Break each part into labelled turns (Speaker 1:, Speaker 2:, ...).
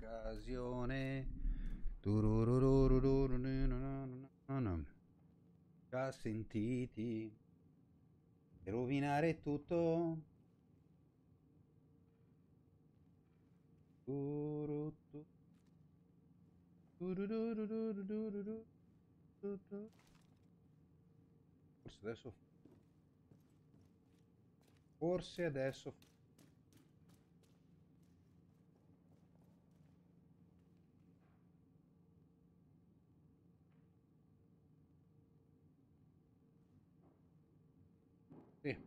Speaker 1: occasione. Già sentiti e rovinare tutto. Forse adesso sì.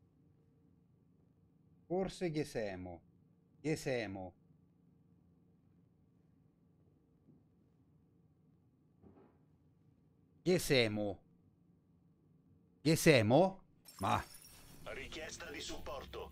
Speaker 1: Forse che siamo. Che siamo. Che siamo. Che siamo? Ma
Speaker 2: Richiesta di supporto.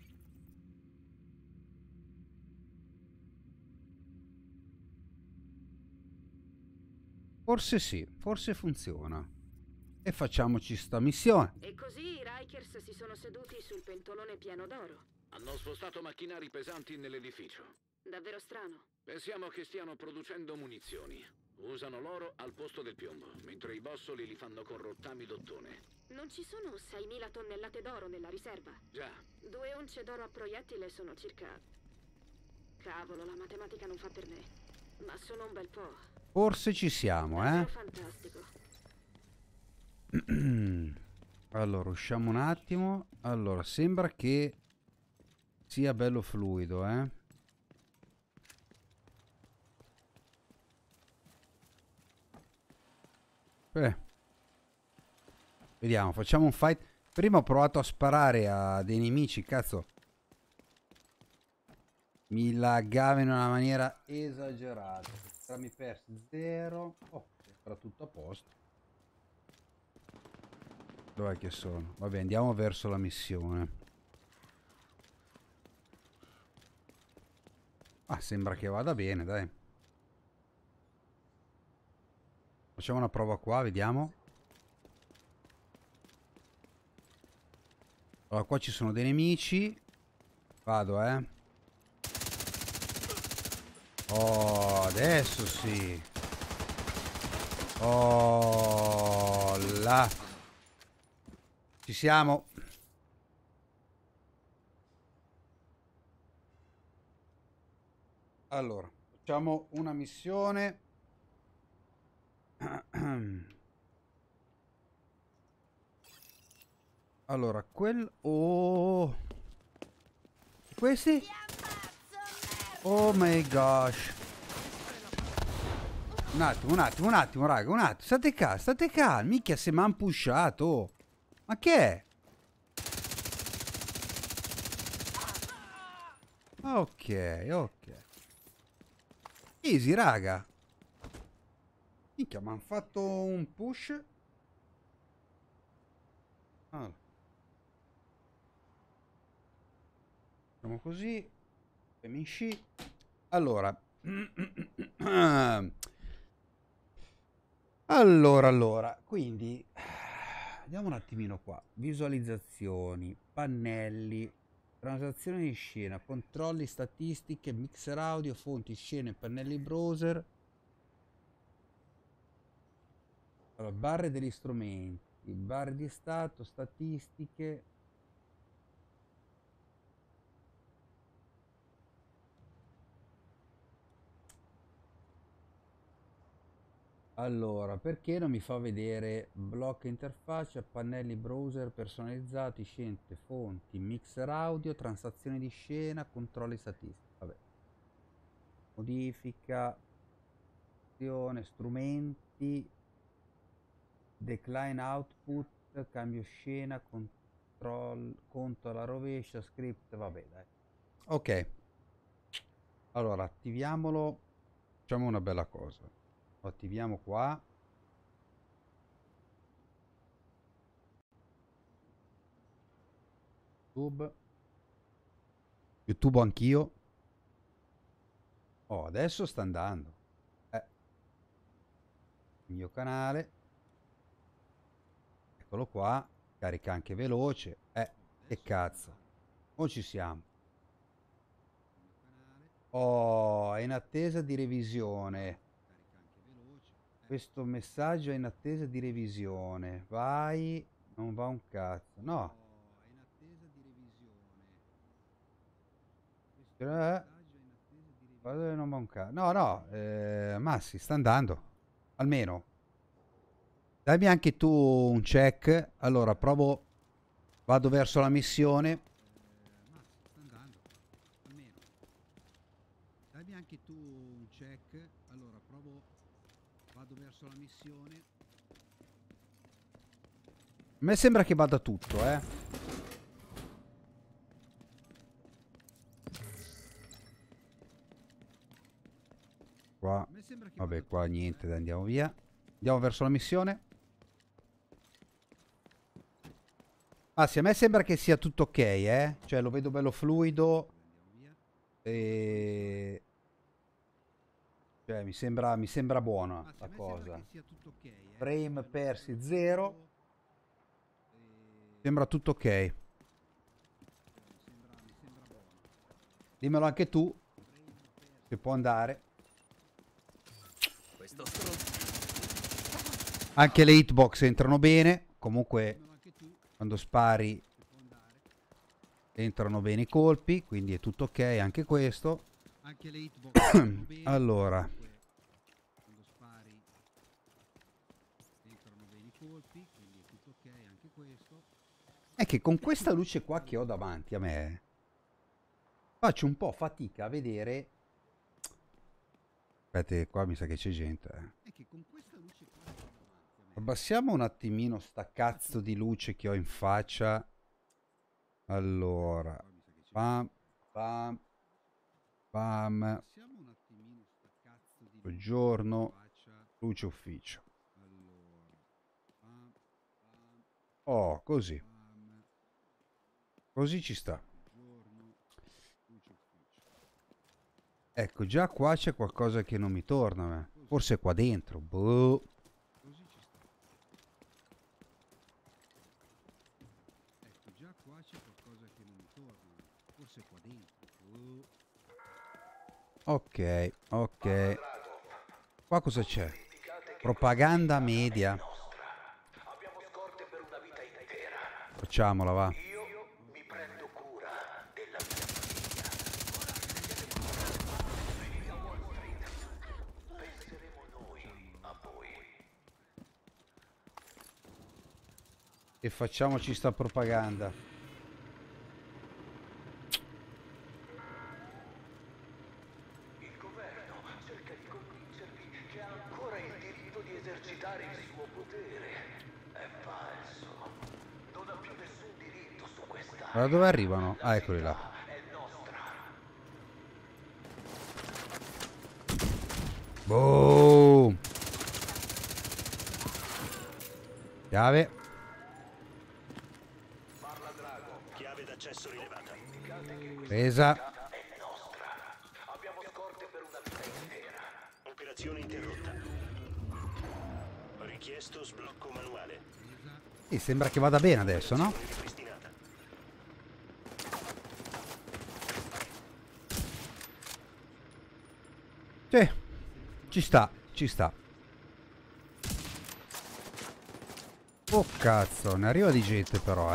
Speaker 1: forse sì, forse funziona. E facciamoci sta missione.
Speaker 3: E così i Rikers si sono seduti sul pentolone pieno d'oro.
Speaker 4: Hanno spostato macchinari pesanti nell'edificio.
Speaker 3: Davvero strano.
Speaker 4: Pensiamo che stiano producendo munizioni. Usano l'oro al posto del piombo, mentre i bossoli li fanno con rottami d'ottone.
Speaker 3: Non ci sono 6.000 tonnellate d'oro nella riserva.
Speaker 4: Già,
Speaker 3: 2 once d'oro a proiettile sono circa... Cavolo, la matematica non fa per me. Ma sono un bel po'.
Speaker 1: Forse ci siamo,
Speaker 3: Davvero fantastico.
Speaker 1: Allora, usciamo un attimo. Allora, sembra che sia bello fluido, Vediamo, facciamo un fight. Prima ho provato a sparare a dei nemici, cazzo. Mi laggava in una maniera esagerata. Ora mi persi 0. Oh, era tutto a posto. Dov'è che sono? Vabbè, andiamo verso la missione. Ah, sembra che vada bene, dai. Facciamo una prova qua, vediamo. Allora, qua ci sono dei nemici. Vado, Oh, adesso sì. Oh, là. Ci siamo. Allora, facciamo una missione. Allora, oh. Questi? Oh my gosh. Un attimo, raga, un attimo. State calmi. Minchia, se m'han pushato. Ma che è? Ok. Easy, raga. Minchia, m'han fatto un push. Allora. Facciamo così. Finisci. Allora. Allora. Quindi. Andiamo un attimino qua. Visualizzazioni. Pannelli. Transazione di scena. Controlli, statistiche, mixer audio, fonti, scene, pannelli browser. Allora, barre degli strumenti. Barre di stato, statistiche. Allora, perché non mi fa vedere blocco interfaccia, pannelli browser personalizzati, scelte, fonti, mixer audio, transazioni di scena, controlli statistici. Vabbè. Modifica, azione, strumenti, decline output, cambio scena, conto alla rovescia, script, vabbè, dai. Ok. Allora, attiviamolo. Facciamo una bella cosa. Lo attiviamo qua. YouTube anch'io. Oh, adesso sta andando. Il mio canale. Eccolo qua. Carica anche veloce. Che cazzo. Non ci siamo. Oh, è in attesa di revisione. Questo messaggio è in attesa di revisione. Vai, non va un cazzo. No. Non va un cazzo. No, no, Massi, sta andando. Almeno. Dammi anche tu un check. Allora, provo. Vado verso la missione. Dammi anche tu un check. Allora, provo. Vado verso la missione. A me sembra che vada tutto, Qua. Vabbè, qua niente, dai, andiamo via. Andiamo verso la missione. Ah, sì, a me sembra che sia tutto ok, Cioè, lo vedo bello fluido. E... Cioè, mi sembra buona la cosa. Frame persi 0. Sembra tutto ok. Dimmelo anche tu. Se può andare. Anche le hitbox entrano bene. Comunque, quando spari entrano bene i colpi. Quindi è tutto ok anche questo. Allora. È che con questa luce qua che ho davanti a me faccio un po' fatica a vedere. Aspetta, qua mi sa che c'è gente. Abbassiamo un attimino sta cazzo di luce che ho in faccia. Allora. Bam, bam, bam. Buongiorno. Luce ufficio. Oh, così. Così ci sta. Ecco, già qua c'è qualcosa che non mi torna. Forse qua dentro. Boh. Ok, ok. Qua cosa c'è? Propaganda media. Facciamola, va. E facciamoci sta propaganda.
Speaker 2: Il governo cerca di convincervi che ha ancora il diritto di esercitare il suo potere. È falso. Non ha più nessun diritto su questa.
Speaker 1: Allora dove arrivano? Ah, eccoli là.
Speaker 2: È nostra.
Speaker 1: Boom. Chiave.
Speaker 2: Parla Drago. Chiave d'accesso rilevata.
Speaker 1: Presa.
Speaker 2: È nostra. Abbiamo scorte per una vita intera. Operazione interrotta. Richiesto sblocco manuale.
Speaker 1: Sì, sembra che vada bene adesso, no?
Speaker 2: Ripristinata.
Speaker 1: Sì. Ci sta, ci sta. Oh cazzo, ne arriva di gente però,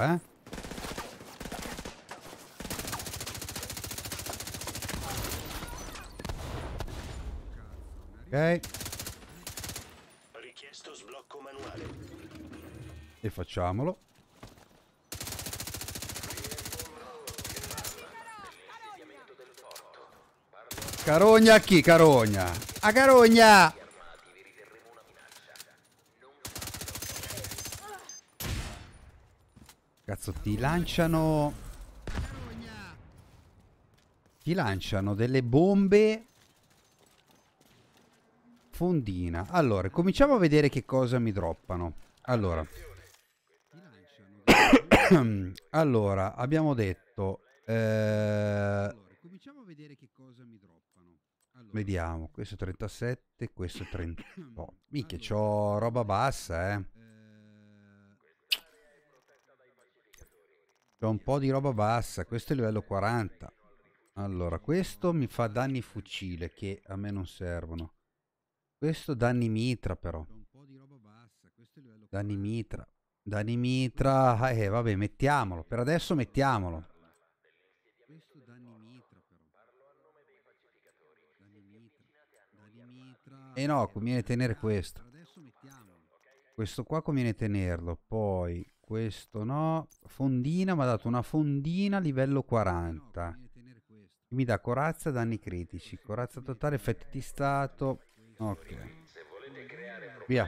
Speaker 1: Ok.
Speaker 2: Richiesto sblocco manuale.
Speaker 1: E facciamolo. Carogna a chi? Carogna. A Carogna! Cazzo, ti lanciano... Ti lanciano delle bombe... Fondina. Allora, cominciamo a vedere che cosa mi droppano. Allora. Allora, abbiamo detto... cominciamo a vedere che cosa mi droppano. Vediamo, questo 37, questo 30. Oh, minchia, c'ho roba bassa, C'ho un po' di roba bassa. Questo è livello 40. Allora, questo mi fa danni fucile che a me non servono. Questo danni mitra però. Danni mitra. Danni mitra. Vabbè, mettiamolo. Per adesso mettiamolo. Questo danni mitra però. Danni mitra. Danni mitra. E no, conviene tenere questo. Questo qua conviene tenerlo. Poi questo no. Fondina, mi ha dato una fondina livello 40. Mi dà corazza, danni critici. Corazza totale, effetti di stato. Ok. Via.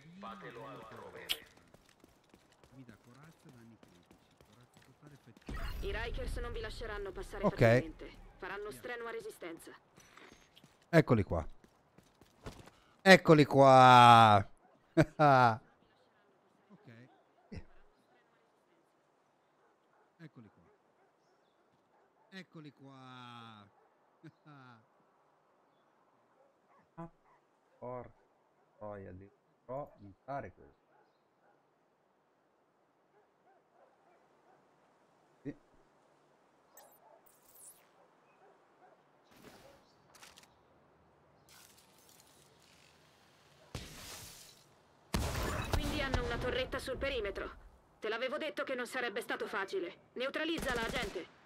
Speaker 3: I Rikers non vi lasceranno passare
Speaker 1: Ok.
Speaker 3: facilmente. Faranno strenua resistenza.
Speaker 1: Eccoli qua. Eccoli qua. Ok. Eccoli qua. Eccoli qua. Ah, porca troia, devo montare questo. Sì.
Speaker 3: Quindi hanno una torretta sul perimetro. Te l'avevo detto che non sarebbe stato facile. Neutralizzala, agente.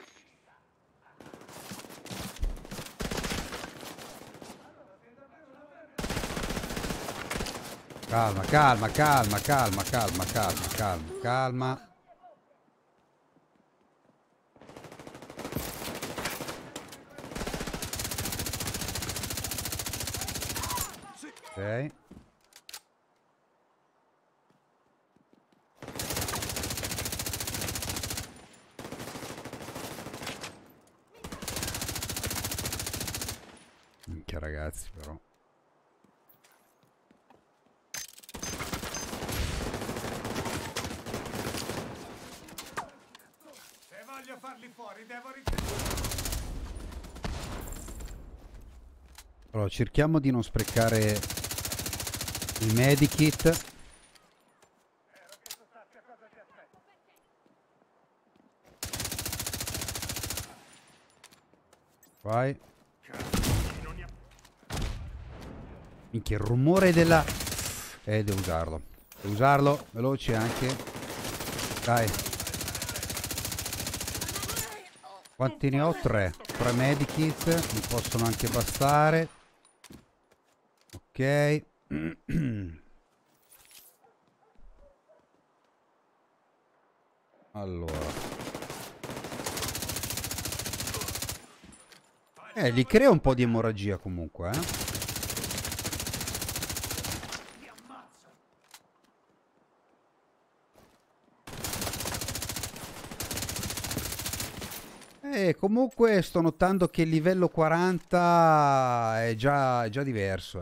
Speaker 1: Calma, calma, calma, calma, calma, calma, calma, calma. Ok. Minchia ragazzi però.
Speaker 2: Se voglio farli fuori, devo
Speaker 1: Allora, cerchiamo di non sprecare il medikit. Vai. Minchia, il rumore della... devo usarlo. Devo usarlo. Veloce anche. Dai. Quanti ne ho? 3. 3 medikit. Mi possono anche bastare. Ok. Allora. Gli crea un po' di emorragia comunque, comunque sto notando che il livello 40 è già diverso,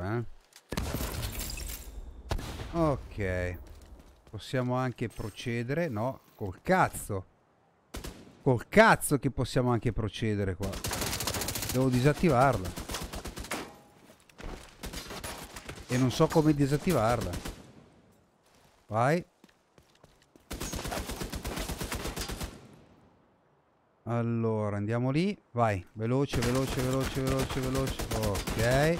Speaker 1: Ok. Possiamo anche procedere. No, col cazzo. Col cazzo che possiamo anche procedere qua. Devo disattivarla. E non so come disattivarla. Vai. Allora, andiamo lì. Vai. Veloce, veloce, veloce, veloce, veloce. Ok.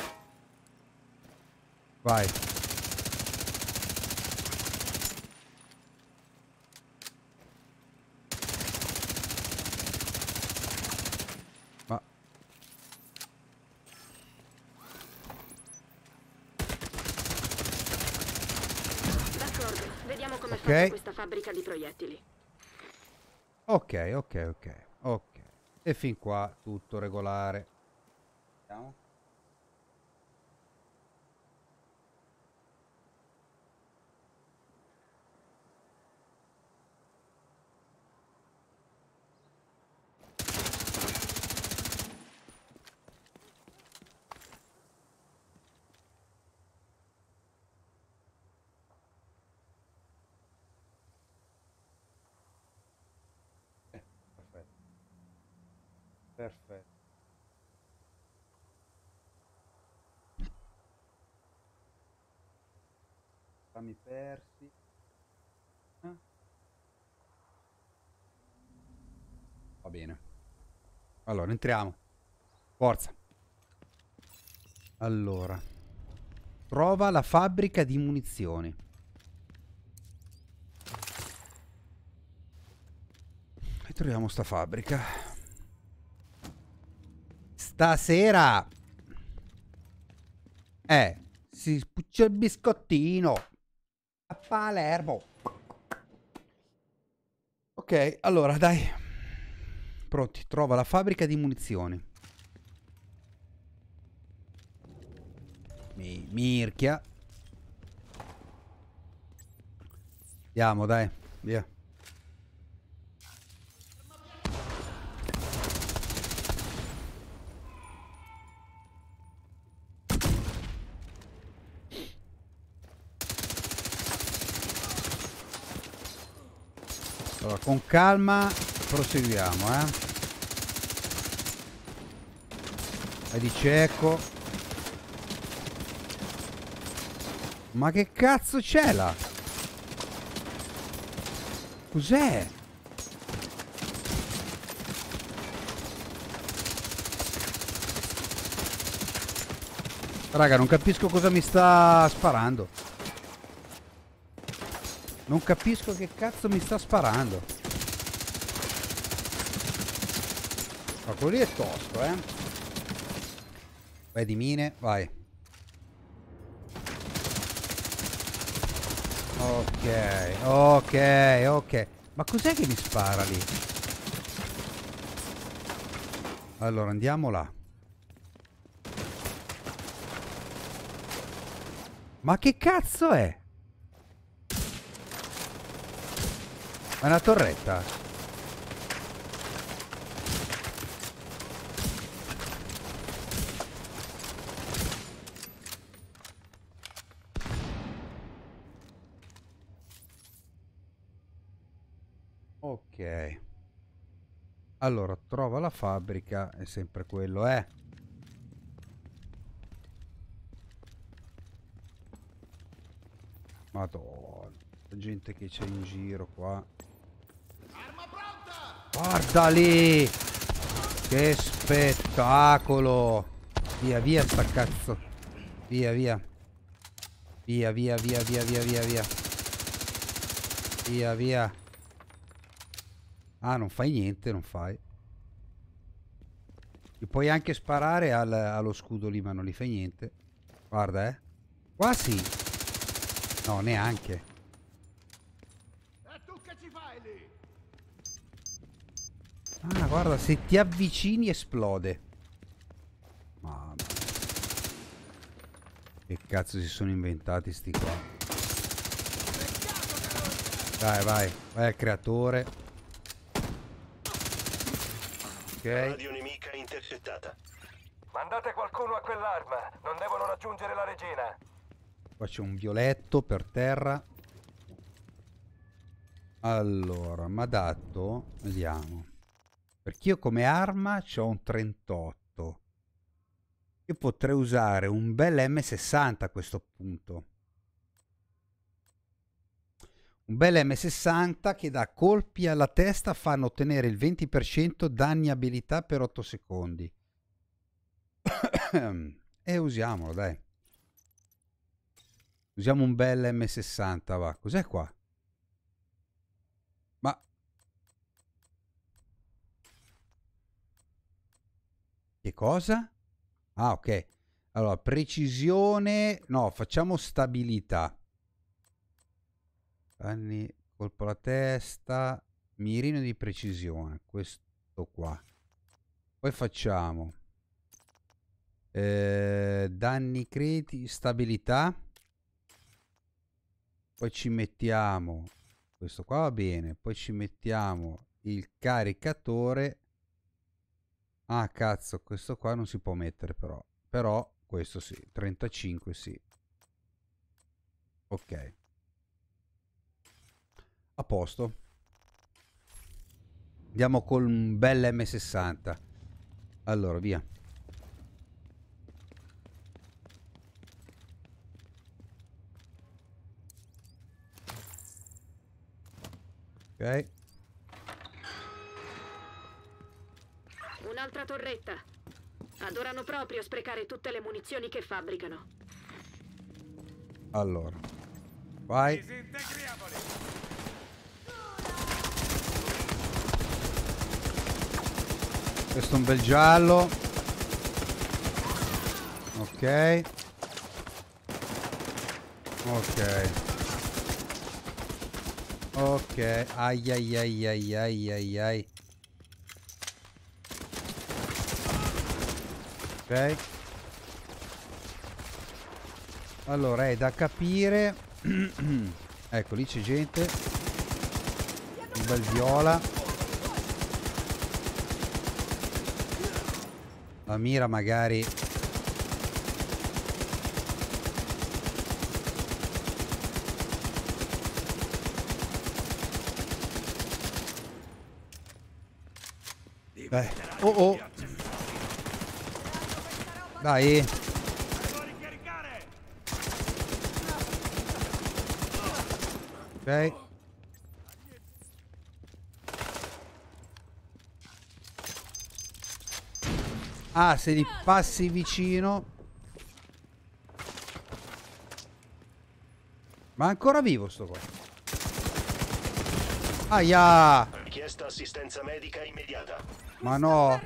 Speaker 1: Vai. Ma...
Speaker 3: D'accordo, vediamo come è
Speaker 1: Ok.
Speaker 3: fatta questa fabbrica di proiettili.
Speaker 1: Ok, ok, ok. Ok. E fin qua tutto regolare. Vediamo. Perfetto. Perfetto. Fammi persi. Va bene. Allora, entriamo. Forza. Allora. Trova la fabbrica di munizioni. E troviamo sta fabbrica. Stasera. Si spuccia il biscottino. A Palermo. Ok, allora, dai. Pronti, trova la fabbrica di munizioni. Mirchia. Andiamo, dai, via. Allora, con calma proseguiamo, Vai di cieco. Ma che cazzo c'è là? Cos'è? Raga, non capisco cosa mi sta sparando. Non capisco che cazzo mi sta sparando. Ma quello lì è tosto, Vai di mine, vai. Ok, ok, ok. Ma cos'è che mi spara lì? Allora, andiamo là. Ma che cazzo è? È una torretta? Ok. Allora, trova la fabbrica, è sempre quello, Madonna, la gente che c'è in giro qua. Guarda lì! Che spettacolo! Via, via sta cazzo. Via, via. Via, via, via, via, via, via, via. Via, via. Ah, non fai niente, non fai. Gli puoi anche sparare allo scudo lì, ma non gli fai niente. Guarda, Qua sì. No, neanche.
Speaker 2: E tu che ci fai lì?
Speaker 1: Ah, guarda, se ti avvicini esplode. Mamma mia. Che cazzo si sono inventati sti qua? Dai, vai. Vai al creatore. Ok.
Speaker 5: Radio nemica intercettata.
Speaker 6: Mandate qualcuno a quell'arma. Non devono raggiungere la regina.
Speaker 1: Qua c'è un violetto per terra. Allora, mi ha dato... Vediamo. Perché io come arma c'ho un 38. Io potrei usare un bel M60 a questo punto. Un bel M60 che dà colpi alla testa, fanno ottenere il 20% danni abilità per 8 secondi. E usiamolo, dai. Usiamo un bel M60, va. Cos'è qua? Ma... Che cosa? Ah, ok. Allora, precisione... No, facciamo stabilità. Danni, colpo alla testa, mirino di precisione, questo qua. Poi facciamo danni critici, stabilità. Poi ci mettiamo, questo qua va bene, poi ci mettiamo il caricatore. Ah cazzo, questo qua non si può mettere però. Però questo sì, 35 sì. Ok. A posto. Andiamo con un bel M60. Allora, via. Ok.
Speaker 3: Un'altra torretta. Adorano proprio sprecare tutte le munizioni che fabbricano.
Speaker 1: Allora. Vai. Questo è un bel giallo. Ok. Ok. Ok. Ai ai ai ai ai ai ai. Ok. Allora è da capire. Ecco, lì c'è gente. Un bel viola. La mira magari. Beh. Oh oh. Dai. Ok. Ah, se li passi vicino. Ma è ancora vivo sto qua. Aia.
Speaker 5: Richiesta assistenza medica immediata.
Speaker 1: Ma no.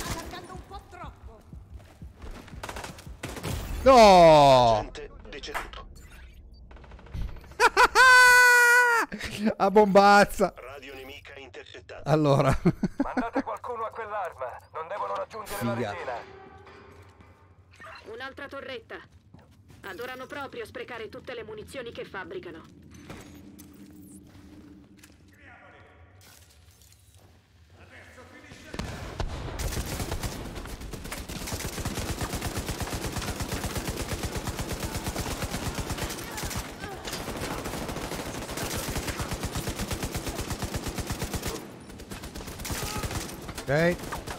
Speaker 1: No.
Speaker 5: Agente deceduto.
Speaker 1: A bombazza.
Speaker 5: Radio nemica intercettata.
Speaker 1: Allora.
Speaker 6: Mandate qualcuno a quell'arma. Non devono raggiungere la
Speaker 1: Figa.
Speaker 6: regina.
Speaker 3: Un'altra torretta. Adorano proprio sprecare tutte le munizioni che fabbricano.
Speaker 1: Ok.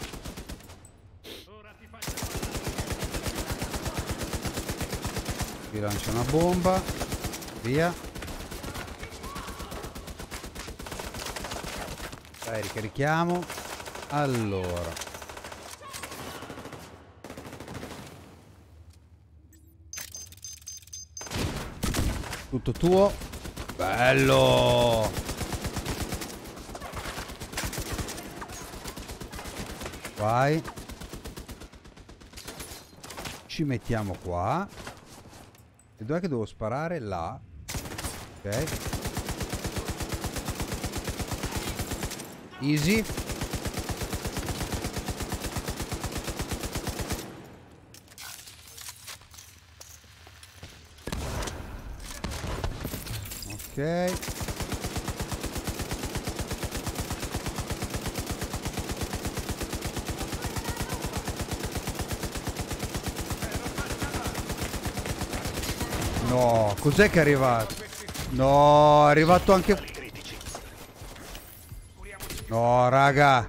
Speaker 1: Vi lancia una bomba. Via. Dai, ricarichiamo. Allora. Tutto tuo. Bello. Vai. Ci mettiamo qua. E dov'è che devo sparare? Là. Ok. Easy. Ok. No, cos'è che è arrivato? No, è arrivato anche...
Speaker 5: Critici.
Speaker 1: No, raga.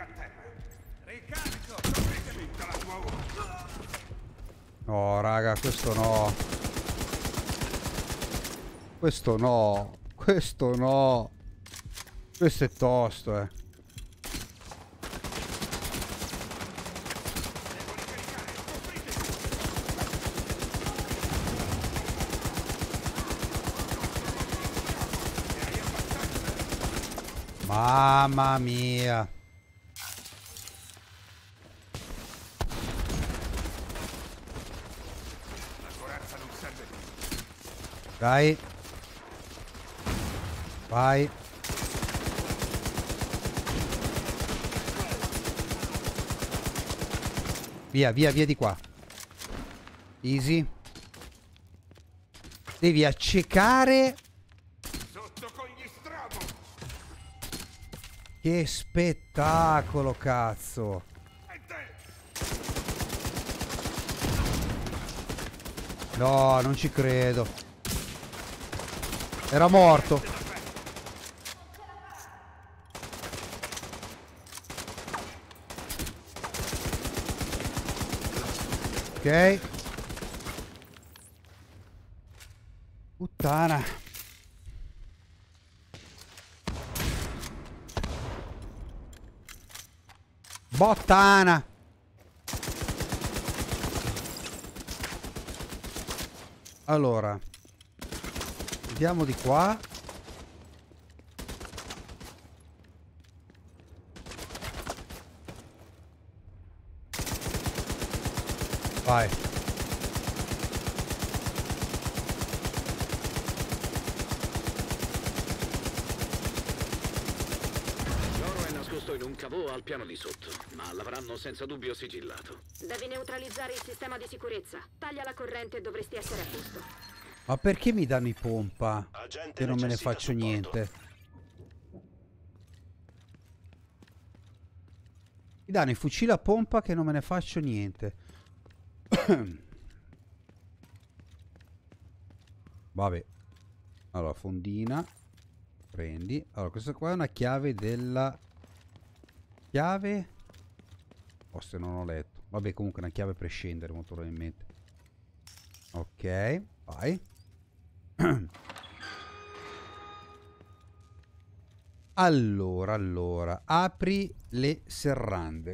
Speaker 1: No, raga, questo no. Questo no. Questo no. Questo è tosto, eh. Mamma mia. Dai. Vai. Via, via, via di qua. Easy. Devi accecare. Che spettacolo, cazzo. No, non ci credo. Era morto. Ok. Puttana. Bottana! Allora, andiamo di qua. Vai.
Speaker 4: L'oro è nascosto in un cavò al piano di sotto, ma l'avranno senza dubbio sigillato.
Speaker 3: Devi neutralizzare il sistema di sicurezza. Taglia la corrente e dovresti essere a posto.
Speaker 1: Ma perché mi danno i pompa?
Speaker 5: Agente
Speaker 1: Che non me ne
Speaker 5: necessita
Speaker 1: faccio
Speaker 5: supporto.
Speaker 1: niente. Mi danno i fucili a pompa che non me ne faccio niente. Vabbè. Allora, fondina. Prendi. Allora, questa qua è una chiave della... Chiave? Forse non ho letto. Vabbè, comunque è una chiave per scendere, molto probabilmente. Ok, vai. Allora, apri le serrande.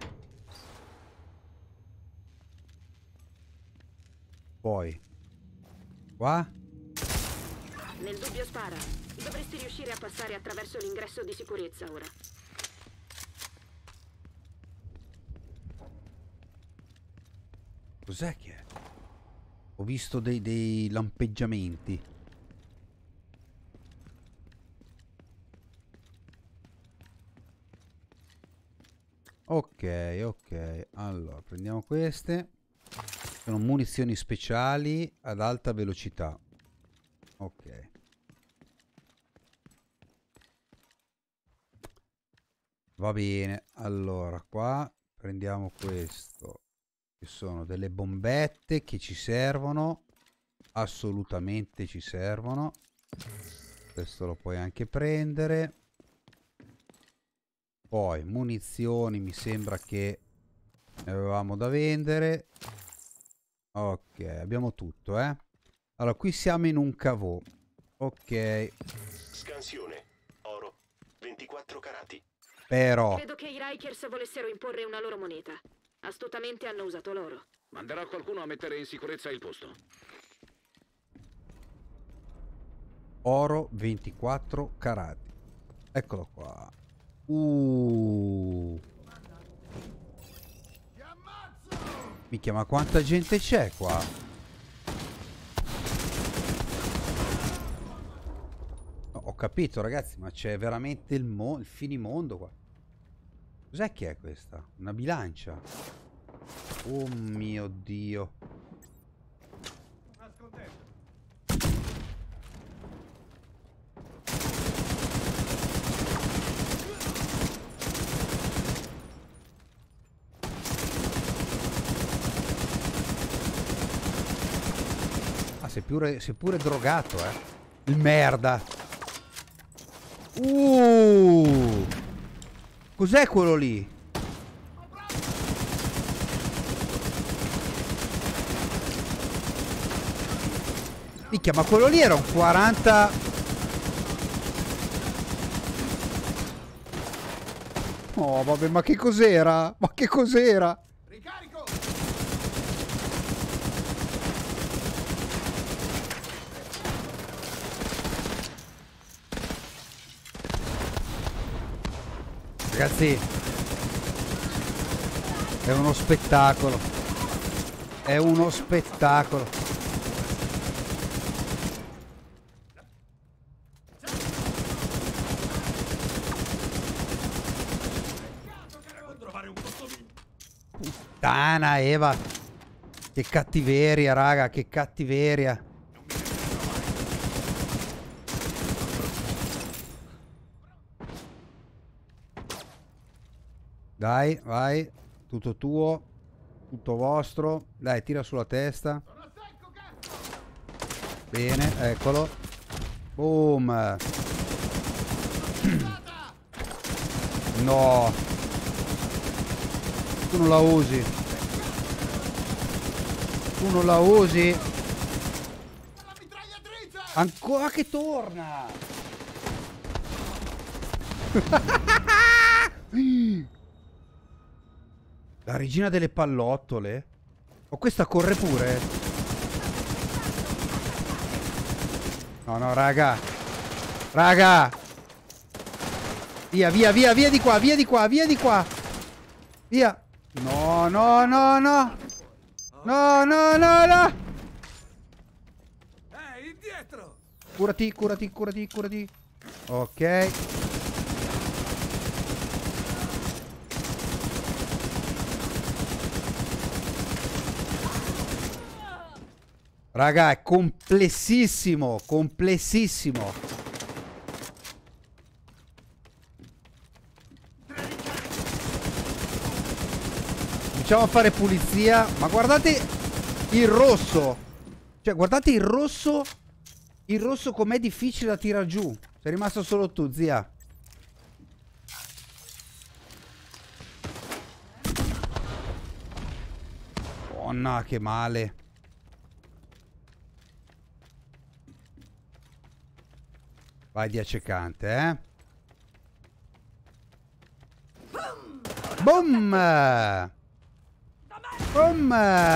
Speaker 1: Poi, qua.
Speaker 3: Nel dubbio spara. Dovresti riuscire a passare attraverso l'ingresso di sicurezza ora.
Speaker 1: Cos'è che è? Ho visto dei lampeggiamenti. Ok. Allora, prendiamo queste. Sono munizioni speciali ad alta velocità. Ok. Va bene. Allora, qua prendiamo questo. Che sono delle bombette che ci servono. Assolutamente ci servono. Questo lo puoi anche prendere. Poi munizioni, mi sembra che ne avevamo da vendere. Ok, abbiamo tutto, eh. Allora, qui siamo in un cavò. Ok.
Speaker 5: Scansione. Oro. 24 carati.
Speaker 1: Però
Speaker 3: Credo che i Rikers volessero imporre una loro moneta. Astutamente hanno usato l'oro.
Speaker 4: Manderò qualcuno a mettere in sicurezza il posto.
Speaker 1: oro 24 carati. Eccolo qua. Minchia, ma quanta gente c'è qua? No, ho capito, ragazzi, ma c'è veramente il finimondo qua. Cos'è che è questa? Una bilancia? Oh mio Dio. Ah, sei pure drogato, Il merda. Cos'è quello lì? Minchia, ma quello lì era un 40. Oh, vabbè, ma che cos'era? Ma che cos'era?
Speaker 6: Ricarico!
Speaker 1: Ragazzi, è uno spettacolo. È uno spettacolo. Puttana Eva. Che cattiveria, raga, che cattiveria. Dai, vai. Tutto tuo. Tutto vostro. Dai, tira sulla testa. Bene, eccolo. Boom. No. Tu non la usi. Tu non la usi. Ancora che torna. La regina delle pallottole? Oh, questa corre pure. No, no, raga. Raga. Via, via, via, via di qua, via di qua, via di qua. Via. No, no, no, no. No, no, no, no.
Speaker 6: Indietro!
Speaker 1: Curati, curati, curati, curati. Ok. Raga, è complessissimo, complessissimo. Cominciamo a fare pulizia. Ma guardate il rosso. Cioè, guardate il rosso. Il rosso com'è difficile da tirare giù. Sei rimasto solo tu, zia. Madonna, che male. Vai di accecante, eh. Boom! Boom!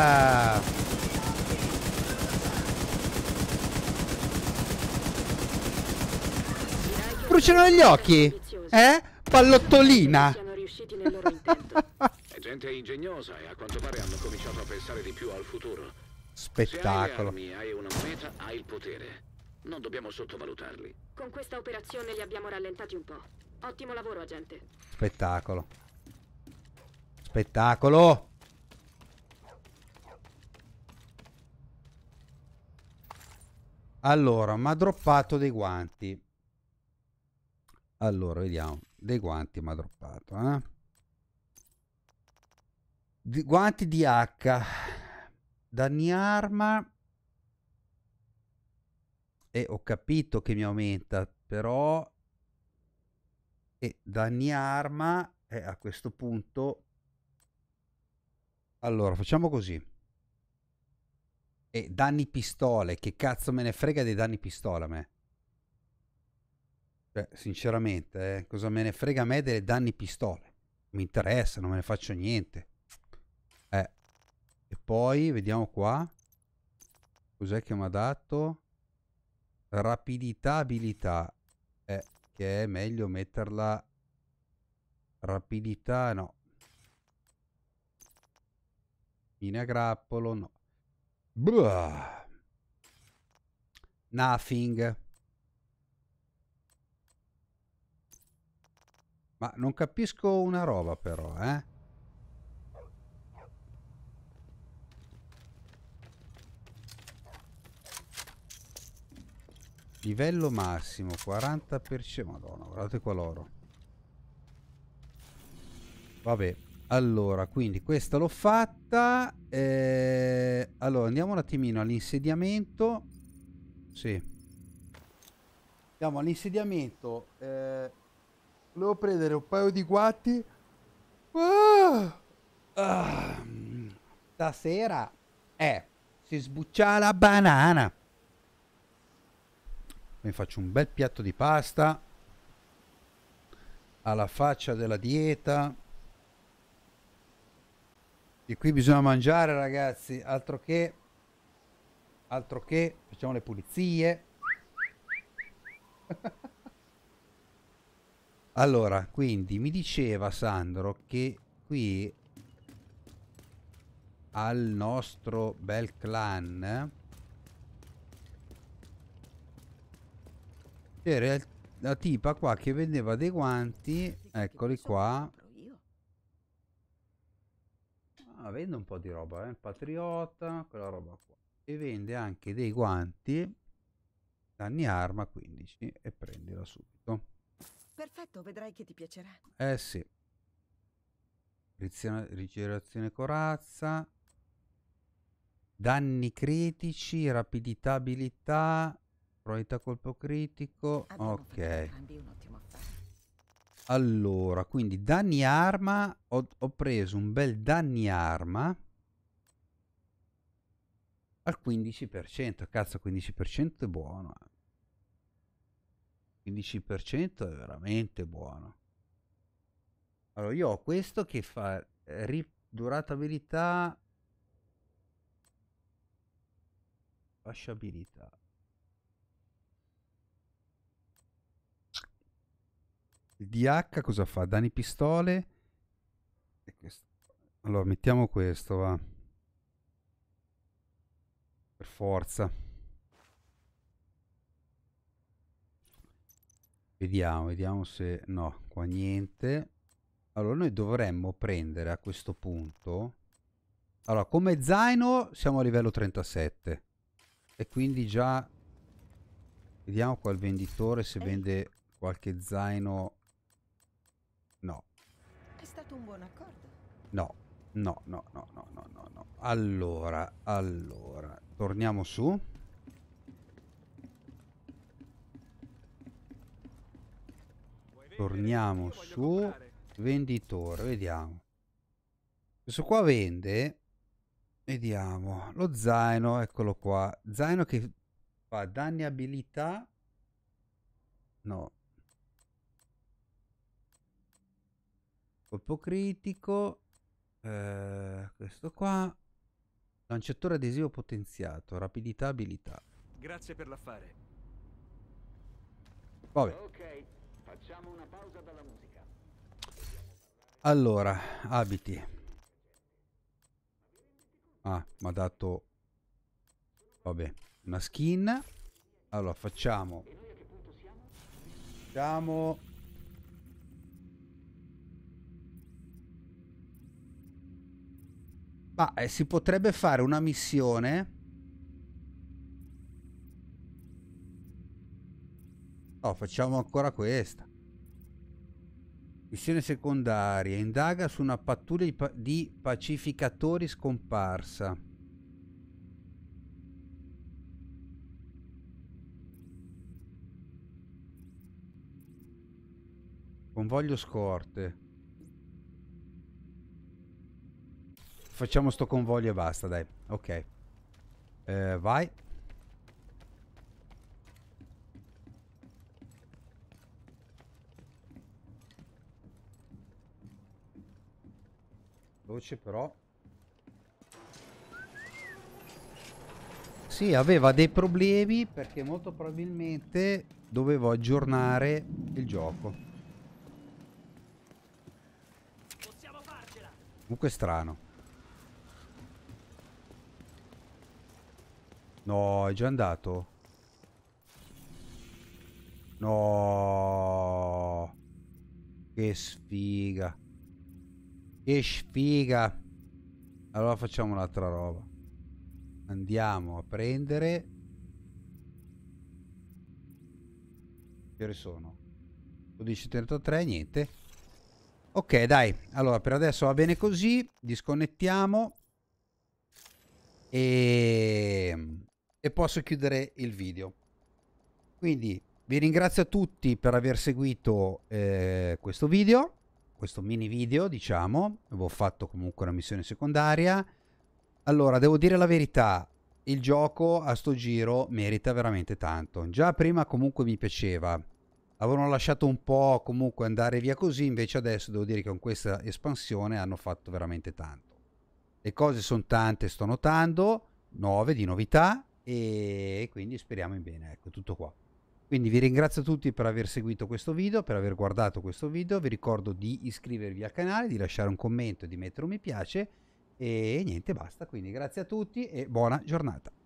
Speaker 1: Bruciano gli occhi? Eh? Pallottolina!
Speaker 3: Siano riusciti nel loro intento.
Speaker 4: È gente ingegnosa e a quanto pare hanno cominciato a pensare di più al futuro.
Speaker 1: Spettacolo.
Speaker 4: Se hai le armi, hai una moneta, hai il potere. Non dobbiamo sottovalutarli.
Speaker 3: Con questa operazione li abbiamo rallentati un po'. Ottimo lavoro, agente.
Speaker 1: Spettacolo. Spettacolo. Allora, mi ha droppato dei guanti. Allora, vediamo. Dei guanti mi ha droppato, eh? Guanti di H. Danni arma. E ho capito che mi aumenta, però... E danni arma. E a questo punto... Allora, facciamo così. E danni pistole. Che cazzo me ne frega dei danni pistola a me? Cioè, sinceramente, cosa me ne frega a me delle danni pistole? Mi interessa, non me ne faccio niente. E poi, vediamo qua. Cos'è che mi ha dato? Rapidità, abilità. Che è meglio metterla... Rapidità, no. Mine a grappolo, no. Blah. Nothing. Ma non capisco una roba però, eh. Livello massimo 40%. Madonna, guardate qua l'oro. Vabbè, allora, quindi questa l'ho fatta. Allora, andiamo un attimino all'insediamento. Sì. Andiamo all'insediamento. Volevo prendere un paio di guanti. Stasera si sbuccia la banana. Mi faccio un bel piatto di pasta alla faccia della dieta. E qui bisogna mangiare, ragazzi, altro che facciamo le pulizie. Allora, quindi mi diceva Sandro che qui al nostro bel clan c'era la tipa qua che vendeva dei guanti, eccoli qua. Vende un po' di roba, Patriota, quella roba qua. E vende anche dei guanti, danni arma 15 e prendila subito.
Speaker 7: Perfetto, vedrai che ti piacerà.
Speaker 1: Eh sì. Rigenerazione corazza. Danni critici, rapidità, abilità, probabilità colpo critico. Ok. Allora, quindi danni arma. Ho preso un bel danni arma al 15%. Cazzo, 15% è buono. 15% è veramente buono. Allora, io ho questo che fa durata abilità, fasciabilità. Il DH cosa fa? Danni pistole. E questo. Allora mettiamo questo, va. Per forza. Vediamo se... No, qua niente. Allora noi dovremmo prendere a questo punto... Allora, come zaino siamo a livello 37. E quindi già... Vediamo qua il venditore se vende qualche zaino... No.
Speaker 7: È stato un buon accordo.
Speaker 1: No. Allora, torniamo su. Torniamo su. Venditore, vediamo. Questo qua vende. Vediamo. Lo zaino, eccolo qua. Zaino che fa danni abilità. No. Colpo critico. Questo qua. Lanciatore adesivo potenziato. Rapidità, abilità.
Speaker 6: Grazie per l'affare.
Speaker 1: Vabbè.
Speaker 4: Ok, facciamo una pausa dalla musica.
Speaker 1: Allora, abiti. Ah, mi ha dato... Vabbè, una skin. Allora, facciamo... Ma si potrebbe fare una missione... No, facciamo ancora questa. Missione secondaria. Indaga su una pattuglia di pacificatori scomparsa. Convoglio scorte. Facciamo sto convoglio e basta, dai. Ok. Vai. Veloce però. Sì, aveva dei problemi perché molto probabilmente dovevo aggiornare il gioco. Comunque è strano. No, è già andato. No. Che sfiga. Che sfiga. Allora facciamo un'altra roba. Andiamo a prendere. Che ore sono? 12:33, niente. Ok, dai. Allora, per adesso va bene così. Disconnettiamo. E posso chiudere il video. Quindi vi ringrazio a tutti per aver seguito questo video. Questo mini video, diciamo. Avevo fatto comunque una missione secondaria. Allora, devo dire la verità, il gioco a sto giro merita veramente tanto. Già prima comunque mi piaceva. Avevano lasciato un po' comunque andare via così, invece adesso devo dire che con questa espansione hanno fatto veramente tanto. Le cose sono tante, sto notando, 9 di novità, e quindi speriamo in bene, ecco, tutto qua. Quindi vi ringrazio tutti per aver seguito questo video, per aver guardato questo video. Vi ricordo di iscrivervi al canale, di lasciare un commento e di mettere un mi piace. E niente, basta. Quindi grazie a tutti e buona giornata.